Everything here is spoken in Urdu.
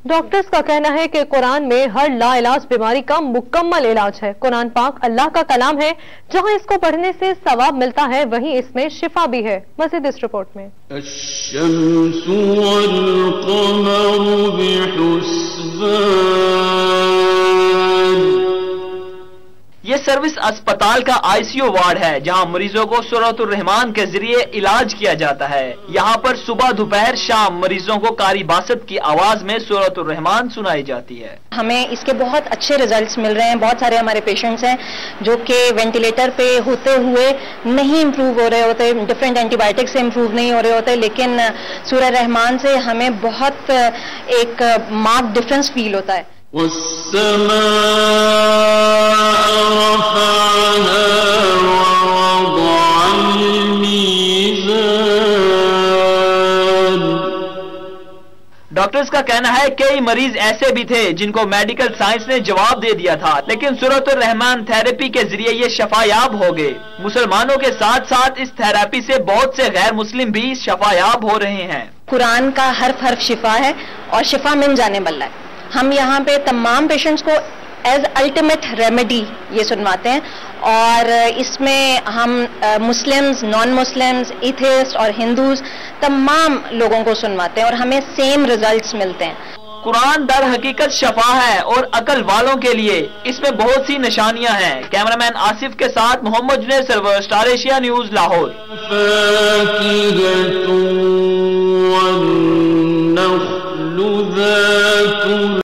ڈاکٹرز کا کہنا ہے کہ قرآن میں ہر لا علاج بیماری کا مکمل علاج ہے۔ قرآن پاک اللہ کا کلام ہے، جہاں اس کو پڑھنے سے ثواب ملتا ہے وہیں اس میں شفا بھی ہے۔ مزید اس رپورٹ میں الشمس والقمر بحسبان۔ یہ سروس اسپتال کا ICU وارڈ ہے، جہاں مریضوں کو سورۃ الرحمان کے ذریعے علاج کیا جاتا ہے۔ یہاں پر صبح دوپہر شام مریضوں کو قاری باسط کی آواز میں سورۃ الرحمان سنائی جاتی ہے۔ ہمیں اس کے بہت اچھے ریزلٹس مل رہے ہیں۔ بہت سارے ہمارے پیشنٹس ہیں جو کہ وینٹیلیٹر پہ ہوتے ہوئے نہیں امپروو ہو رہے ہوتے، ڈفرینٹ اینٹی بایوٹک سے امپروو نہیں ہو رہے ہوتے، لیکن سورہ رحمان سے ہمیں بہت ایک مارک ڈفرنس فیل ہوتا ہے۔ والسماء رفعها ووضع الميزان۔ ڈاکٹرز کا کہنا ہے کئی مریض ایسے بھی تھے جن کو میڈیکل سائنس نے جواب دے دیا تھا، لیکن سورۃ الرحمان تھراپی کے ذریعے یہ شفا یاب ہو گئے۔ مسلمانوں کے ساتھ ساتھ اس تھراپی سے بہت سے غیر مسلم بھی شفا یاب ہو رہے ہیں۔ قرآن کا حرف حرف شفا ہے اور شفا مل جانے والا ہے۔ ہم یہاں پہ تمام پیشنٹس کو ایز الٹیمیٹ ریمیڈی یہ سنواتے ہیں، اور اس میں ہم مسلمز، نان مسلمز، ایتھیسٹ اور ہندوز تمام لوگوں کو سنواتے ہیں اور ہمیں سیم ریزلٹس ملتے ہیں۔ قرآن در حقیقت شفا ہے اور عقل والوں کے لیے اس میں بہت سی نشانیاں ہیں۔ کیمرامین آصف کے ساتھ Muhammad Junaid Sarwar, Star Asia News, Lahore. فاكهة والنخل ذات